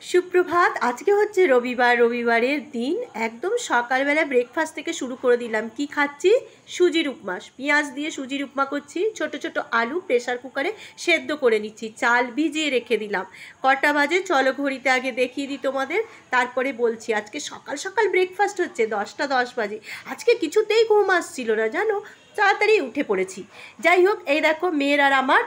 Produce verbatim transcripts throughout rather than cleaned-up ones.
সুপ্রভাত। আজকে হচ্ছে রবিবার। রবিবারের দিন একদম সকালবেলা ব্রেকফাস্ট থেকে শুরু করে দিলাম। কি খাচ্ছি? সুজির উপমা। পেঁয়াজ দিয়ে সুজির উপমা করছি। ছোট ছোট আলু প্রেসার কুকারে সেদ্ধ করে নিচ্ছি। চাল ভিজিয়ে রেখে দিলাম। কটা বাজে চলো ঘড়িতে আগে দেখিয়ে দিই তোমাদের, তারপরে বলছি। আজকে সকাল সকাল ব্রেকফাস্ট হচ্ছে, দশটা দশ বাজে। আজকে কিছুতেই ঘুম আসছিল না জানো, তাড়াতাড়ি উঠে পড়েছি। যাই হোক, এই দেখো মেয়ের আর আমার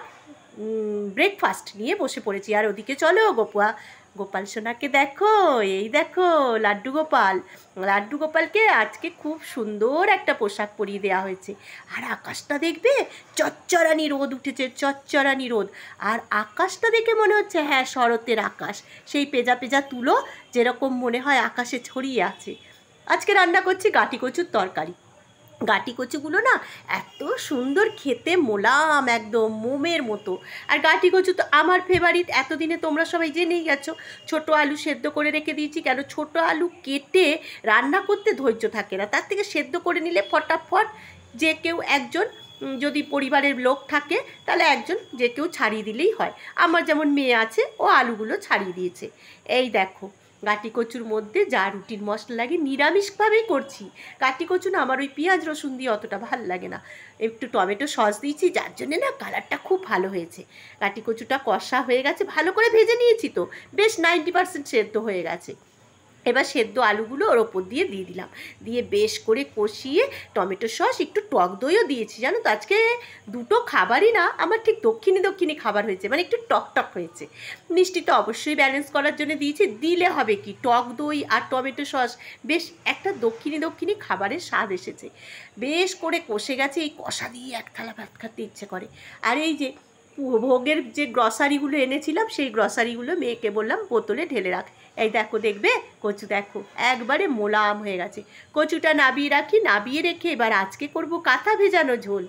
ব্রেকফাস্ট নিয়ে বসে পড়েছি। আর ওদিকে চলো গোপুয়া গোপাল সোনাকে দেখো, এই দেখো লাড্ডু গোপাল। লাড্ডু গোপালকে আজকে খুব সুন্দর একটা পোশাক পরিয়ে দেওয়া হয়েছে। আর আকাশটা দেখবে, চচ্চরানি রোদ উঠেছে, চচ্চরানি রোদ। আর আকাশটা দেখে মনে হচ্ছে হ্যাঁ শরতের আকাশ, সেই পেজা পেজা তুলো যেরকম মনে হয় আকাশে ছড়িয়ে আছে। আজকে রান্না করছি গাঁটি কচুর তরকারি। গাঁটি কচুগুলো না এত সুন্দর খেতে, মোলাম একদম মোমের মতো। আর গাঁটি কচু তো আমার ফেভারিট, এতদিনে তোমরা সবাই জেনেই গেছো। ছোট আলু সেদ্ধ করে রেখে দিয়েছি, কেন ছোট আলু কেটে রান্না করতে ধৈর্য থাকে না, তার থেকে সেদ্ধ করে নিলে ফটাফট যে কেউ একজন যদি পরিবারের লোক থাকে তাহলে একজন যে কেউ ছাড়িয়ে দিলেই হয়। আমার যেমন মেয়ে আছে, ও আলুগুলো ছাড়িয়ে দিয়েছে। এই দেখো গাঁটি কচুর মধ্যে যা রুটির মশলা লাগে নিরামিষভাবেই করছি। গাঁটি কচু না আমার ওই পেঁয়াজ রসুন দিয়ে অতটা ভালো লাগে না, একটু টমেটো সস দিয়েছি, যার জন্যে না কালারটা খুব ভালো হয়েছে। গাঁটি কচুটা কষা হয়ে গেছে, ভালো করে ভেজে নিয়েছি তো, বেশ নাইনটি পার্সেন্ট সেদ্ধ হয়ে গেছে। এবার সেদ্ধ আলুগুলো ওর ওপর দিয়ে দিয়ে দিলাম, দিয়ে বেশ করে কষিয়ে টমেটো সস একটু টক দইও দিয়েছি। জানো তো আজকে দুটো খাবারই না আমার ঠিক দক্ষিণী দক্ষিণী খাবার হয়েছে, মানে একটু টক টক হয়েছে। মিষ্টি তো অবশ্যই ব্যালেন্স করার জন্য দিয়েছি, দিলে হবে কি, টক দই আর টমেটো সস বেশ একটা দক্ষিণী দক্ষিণী খাবারের স্বাদ এসেছে। বেশ করে কষে গেছে, এই কষা দিয়ে এক থালা ভাত খেতে ইচ্ছে করে। আর এই যে ভোগের যে গ্রসারিগুলো এনেছিলাম, সেই গ্রসারিগুলো মেয়েকে বললাম বোতলে ঢেলে রাখ। এই দেখো দেখবে কচু দেখো একবারে মোলাম হয়ে গেছে। কচুটা নাবিয়ে রাখি, নাবিয়ে রেখে এবার আজকে করব কাঁথা ভেজানো ঝোল।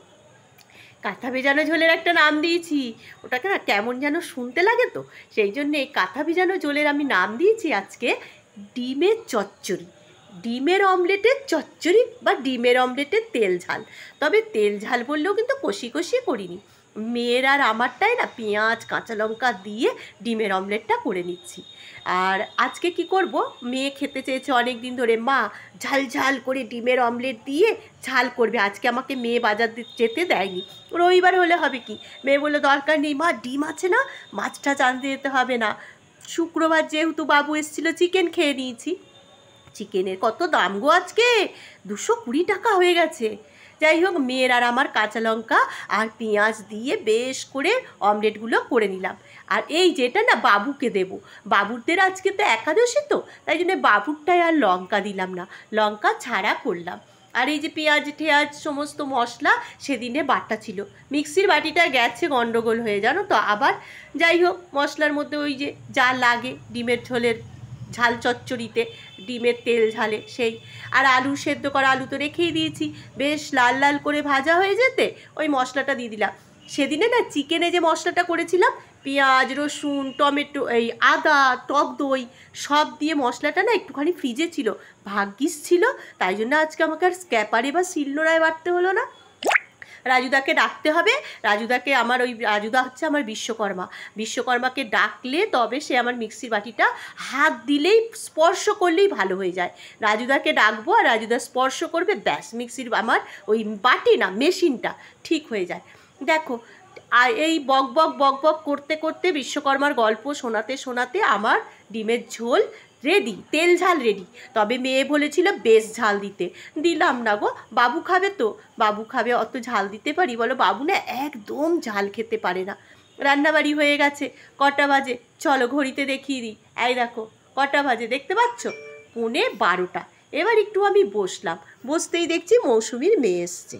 কাঁথা ভেজানো ঝোলের একটা নাম দিয়েছি, ওটাকে না কেমন যেন শুনতে লাগে, তো সেই জন্যে এই কাঁথা ভেজানো ঝোলের আমি নাম দিয়েছি আজকে ডিমের চচ্চড়ি। ডিমের অমলেটের চচ্চড়ি বা ডিমের অমলেটের তেল ঝাল। তবে তেল ঝাল বললেও কিন্তু কষি কষিয়ে করিনি, মেয়ের আর আমারটাই না পেঁয়াজ কাঁচা লঙ্কা দিয়ে ডিমের অমলেটটা করে নিচ্ছি। আর আজকে কি করব, মেয়ে খেতে চেয়েছে অনেক দিন ধরে, মা ঝাল ঝাল করে ডিমের অমলেট দিয়ে ঝাল করবে। আজকে আমাকে মেয়ে বাজার যেতে দেয়নি, রবিবার হলে হবে কি, মেয়ে বললো দরকার নেই মা, ডিম আছে না, মাছটা আনতে যেতে হবে না। শুক্রবার যেহেতু বাবু এসেছিলো, চিকেন খেয়ে নিয়েছি। চিকেনের কত দাম গো আজকে, দুশো কুড়ি টাকা হয়ে গেছে। যাই হোক, মেয়ের আর আমার কাঁচা লঙ্কা আর পেঁয়াজ দিয়ে বেশ করে অমলেটগুলো করে নিলাম। আর এই যেটা না বাবুকে দেব, বাবুরদের আজকে তো একাদশী, তো তাই জন্য বাবুরটায় আর লঙ্কা দিলাম না, লঙ্কা ছাড়া করলাম। আর এই যে পেঁয়াজ টেয়াজ সমস্ত মশলা সেদিনে বাটা ছিল, মিক্সির বাটিটা গেছে গন্ডগোল হয়ে, জানো তো। আবার যাই হোক, মশলার মধ্যে ওই যে যা লাগে ডিমের ঝোলের ঝাল চচ্চড়িতে, ডিমের তেল ঝালে সেই। আর আলু সেদ্ধ করা আলু তো রেখেই দিয়েছি, বেশ লাল লাল করে ভাজা হয়ে যেতে ওই মশলাটা দিয়ে দিলাম। সেদিনে না চিকেনে যে মশলাটা করেছিলাম, পেঁয়াজ রসুন টমেটো এই আদা টক দই সব দিয়ে মশলাটা না একটুখানি ফ্রিজে ছিল, ভাগ্যিস ছিল, তাই জন্য আজকে আমাকে আর স্ক্যাপারে বা শিলনোড়ায় বাটতে হলো না। রাজুদাকে ডাকতে হবে, রাজুদাকে আমার ওই রাজুদা হচ্ছে আমার বিশ্বকর্মা, বিশ্বকর্মাকে ডাকলে তবে সে আমার মিক্সির বাটিটা হাত দিলেই স্পর্শ করলেই ভালো হয়ে যায়। রাজুদাকে ডাকবো আর রাজুদা স্পর্শ করবে, ব্যাস মিক্সির আমার ওই বাটি না মেশিনটা ঠিক হয়ে যায়। দেখো, আর এই বক বক বক বক করতে করতে বিশ্বকর্মার গল্প শোনাতে শোনাতে আমার ডিমের ঝোল রেডি, তেল ঝাল রেডি। তবে মেয়ে বলেছিল বেশ ঝাল দিতে, দিলাম না গো। বাবু খাবে তো, বাবু খাবে, অত ঝাল দিতে পারি বলো? বাবু না একদম ঝাল খেতে পারে না। রান্নাবাড়ি হয়ে গেছে, কটা বাজে চলো ঘড়িতে দেখিয়ে দিই। এই দেখো কটা বাজে দেখতে পাচ্ছ, পৌনে বারোটা। এবার একটু আমি বসলাম, বসতেই দেখছি মৌসুমীর মেয়ে এসছে।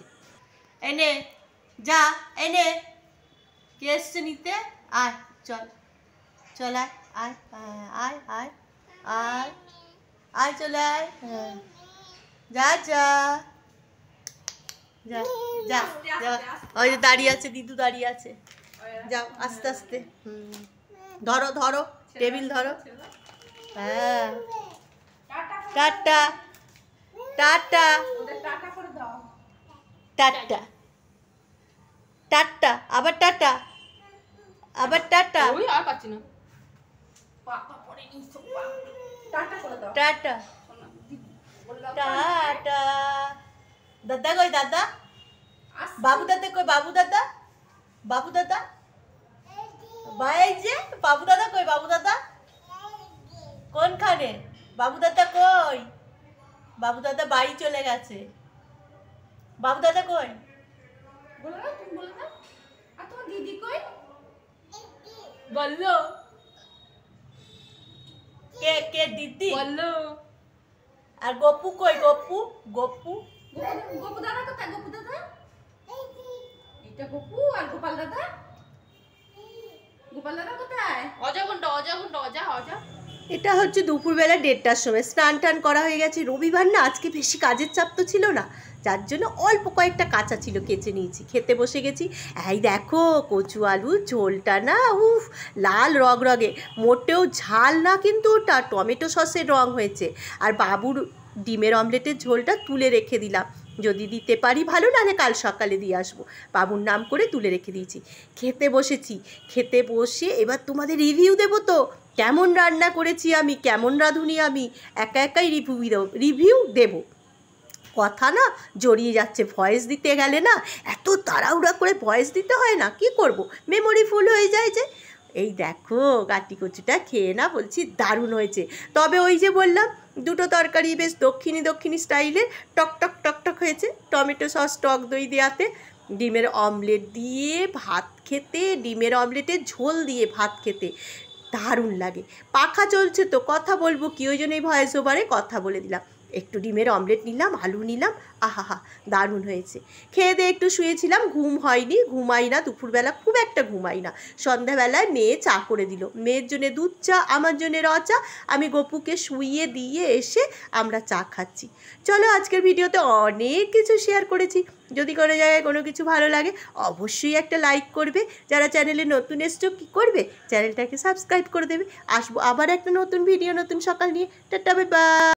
এনে যা, এনে কে এসছে নিতে, আয় চল চল আয় আয় আয় আয় আয় আয় চলে আয়, হ্যাঁ যা যা যা যা যা, ওই যে দাঁড়িয়ে আছে দিদু, দাঁড়িয়ে আছে, যাও আস্তে আস্তে। হুম, ধরো ধরো টেবিল ধরো, হ্যাঁ টাটা টাটা টাটা টাটা, আবার টাটা, আবার টাটা। ওই আর পাচ্ছি না, টাটা টাটা। দাদা কই দাদা? বাবু দাদা কই? বাবু দাদা বাবু দাদা ভাই যে বাবু দাদা কই? বাবু দাদা কোনখানে? বাবু দাদা কই? বাবু দাদা বাড়ি চলে গেছে। বাবু দাদা কই? বলো না, তুমি বলো না। আর তোমার দিদি কই? বললো কে কে দিদি বললো। আর গপ্পু কই? গপ্পু গপ্পু গোপু দাদা কোথায়? গোপু দাদা এটা গোপু আর গোপাল দাদা। গোপাল দাদা কোথায়? অজা কোনটা? অজা কোনটা? অজা অজা। এটা হচ্ছে দুপুরবেলা দেড়টার সময় স্নান টান করা হয়ে গেছে। রবিবার না, আজকে বেশি কাজের চাপ তো ছিল না, যার জন্য অল্প কয়েকটা কাঁচা ছিল, কেচে নিয়েছি। খেতে বসে গেছি। এই দেখো কচু আলু ঝোলটা না, উফ লাল রগরগে, মোটেও ঝাল না কিন্তু ওটা টমেটো সসের রং হয়েছে। আর বাবুর ডিমের অমলেটের ঝোলটা তুলে রেখে দিলাম, যদি দিতে পারি ভালো, নাহলে কাল সকালে দিয়ে আসবো। বাবুর নাম করে তুলে রেখে দিয়েছি। খেতে বসেছি। খেতে বসে এবার তোমাদের রিভিউ দেবো তো, কেমন রান্না করেছি আমি, কেমন রাঁধুনি আমি, একা একাই রিভিউ দেবো রিভিউ দেবো কথা না জড়িয়ে যাচ্ছে। ভয়েস দিতে গেলে না এত তাড়াহুড়া করে ভয়েস দিতে হয় না, কি করব, মেমোরি ফুল হয়ে যায় যে। এই দেখো গাটি কচুটা খেয়ে না বলছি দারুণ হয়েছে। তবে ওই যে বললাম দুটো তরকারি বেশ দক্ষিণী দক্ষিণী স্টাইলের টক টক টক টক হয়েছে, টমেটো সস টক দই দেওয়াতে। ডিমের অমলেট দিয়ে ভাত খেতে, ডিমের অমলেটের ঝোল দিয়ে ভাত খেতে দারুণ লাগে। পাখা চলছে তো কথা বলবো কি, ওই জন্যই ভয়েস ওভারে কথা বলে দিলাম। একটু ডিমের অমলেট নিলাম, আলু নিলাম, আহা দারুণ হয়েছে। খেয়ে দিয়ে একটু শুয়েছিলাম, ঘুম হয়নি, ঘুমাই না দুপুরবেলা, খুব একটা ঘুমাই না। সন্ধ্যাবেলায় মেয়ে চা করে দিল, মেয়ের জন্যে দুধ চা, আমার জন্যে র চা। আমি গপুকে শুইয়ে দিয়ে এসে আমরা চা খাচ্ছি। চলো আজকের ভিডিওতে অনেক কিছু শেয়ার করেছি, যদি কোনো জায়গায় কোনো কিছু ভালো লাগে অবশ্যই একটা লাইক করবে। যারা চ্যানেলে নতুন এসছো কী করবে, চ্যানেলটাকে সাবস্ক্রাইব করে দেবে। আসবো আবার একটা নতুন ভিডিও নতুন সকাল নিয়ে। Tata bye by.